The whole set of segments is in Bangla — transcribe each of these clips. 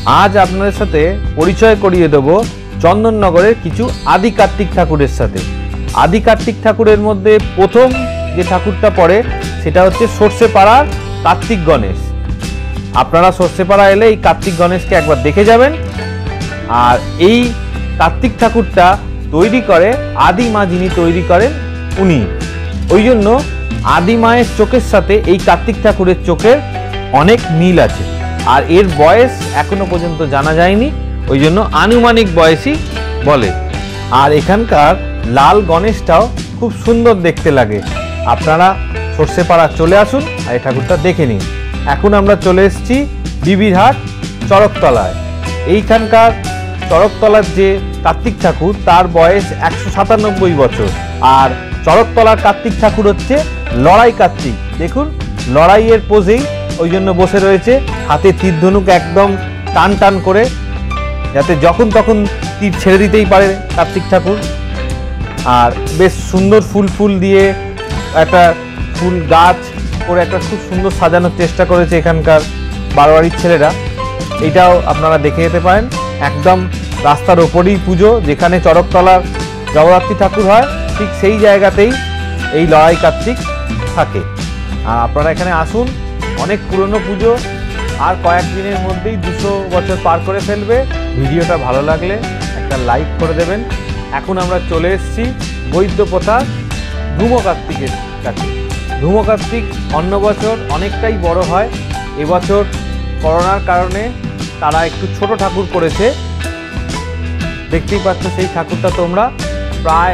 আজ আপনাদের সাথে পরিচয় করিয়ে দেব চন্দননগরের কিছু আদি কার্তিক ঠাকুরের সাথে। আদি কার্তিক ঠাকুরের মধ্যে প্রথম যে ঠাকুরটা পড়ে সেটা হচ্ছে সর্ষেপাড়ার কার্তিক গণেশ। আপনারা সর্ষেপাড়া এলে এই কার্তিক গণেশকে একবার দেখে যাবেন। আর এই কার্তিক ঠাকুরটা তৈরি করে আদি মা, যিনি তৈরি করেন উনি। ওই জন্য আদি মায়ের চোখের সাথে এই কার্তিক ঠাকুরের চোখের অনেক মিল আছে। আর এর বয়স এখনো পর্যন্ত জানা যায়নি, ওই জন্য আনুমানিক বয়সই বলে। আর এখানকার লাল গণেশটাও খুব সুন্দর দেখতে লাগে। আপনারা সর্ষেপাড়া চলে আসুন আর এই ঠাকুরটা দেখে নিন। এখন আমরা চলে এসেছি বিবিরহাট চড়কতলায়। এইখানকার চড়কতলার যে কার্তিক ঠাকুর তার বয়স 197 বছর। আর চড়কতলার কার্তিক ঠাকুর হচ্ছে লড়াই কার্তিক। দেখুন লড়াইয়ের পোজেই ওই জন্য বসে রয়েছে, হাতে তীর ধনুক একদম টান টান করে, যাতে যখন তখন তীর ছেড়ে দিতেই পারে কার্তিক ঠাকুর। আর বেশ সুন্দর ফুল দিয়ে একটা ফুল গাছ করে একটা খুব সুন্দর সাজানোর চেষ্টা করেছে এখানকার বারোয়ারির ছেলেরা। এইটাও আপনারা দেখে যেতে পারেন। একদম রাস্তার ওপরেই পুজো, যেখানে চড়কতলার জগদ্ধাত্রী ঠাকুর হয় ঠিক সেই জায়গাতেই এই লড়াই কার্তিক থাকে। আর আপনারা এখানে আসুন, অনেক পুরনো পুজো, আর কয়েকদিনের মধ্যেই 200 বছর পার করে ফেলবে। ভিডিওটা ভালো লাগলে একটা লাইক করে দেবেন। এখন আমরা চলে এসেছি বৈদ্যপ্রথা ধুমো কার্তিকের কাছে। ধুমো কার্তিক অন্য বছর অনেকটাই বড় হয়, এবছর করোনার কারণে তারা একটু ছোট ঠাকুর করেছে। দেখতেই পাচ্ছ সেই ঠাকুরটা তোমরা, প্রায়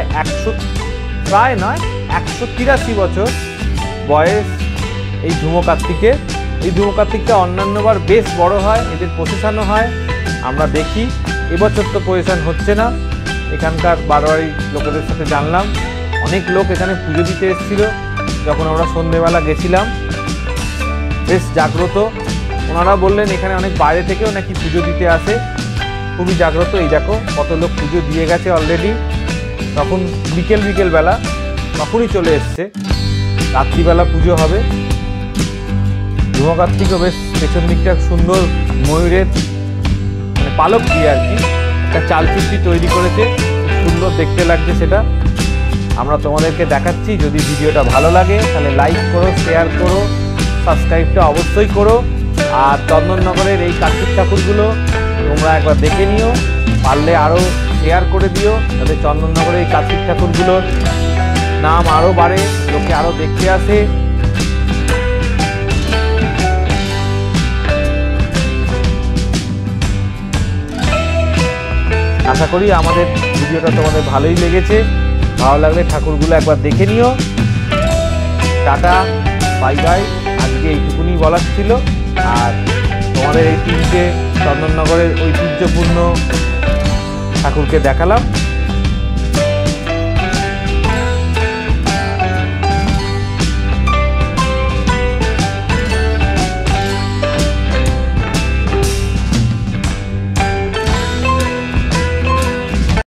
183 বছর বয়স এই ধুমো কার্তিকের। এই ধুমো কার্তিকটা অন্যান্যবার বেশ বড় হয়, এদের প্রসেশনও হয়, আমরা দেখি। এবছর তো প্রসেশন হচ্ছে না। এখানকার বারোয়ারি লোকেদের সাথে জানলাম অনেক লোক এখানে পুজো দিতে এসেছিল। যখন আমরা সন্ধ্যেবেলা গেছিলাম বেশ জাগ্রত। ওনারা বললেন এখানে অনেক বাইরে থেকেও নাকি পুজো দিতে আসে, খুবই জাগ্রত। এই দেখো কত লোক পুজো দিয়ে গেছে অলরেডি। তখন বিকেল বেলা তখনই চলে এসছে, রাত্রিবেলা পুজো হবে। ধুমো কার্তিকও বেশ পেছন দিকটা সুন্দর ময়ূরের মানে পালক দিয়ে আর কি একটা চালচিত্রি তৈরি করেছে, সুন্দর দেখতে লাগছে সেটা। আমরা তোমাদেরকে দেখাচ্ছি। যদি ভিডিওটা ভালো লাগে তাহলে লাইক করো, শেয়ার করো, সাবস্ক্রাইবটা অবশ্যই করো। আর চন্দননগরের এই কার্তিক ঠাকুরগুলো তোমরা একবার দেখে নিও, পারলে আরও শেয়ার করে দিও, যাতে চন্দননগরের এই কার্তিক ঠাকুরগুলোর নাম আরও বাড়ে, লোকে আরও দেখতে আসে। আশা করি আমাদের ভিডিওটা তোমাদের ভালোই লেগেছে। ভালো লাগলে ঠাকুরগুলো একবার দেখে নিও। টাটা, বাই বাই। আজকে এইটুকুনি বলার ছিল। আর তোমাদের এই তিনটে চন্দননগরের ঐতিহ্যপূর্ণ ঠাকুরকে দেখালাম।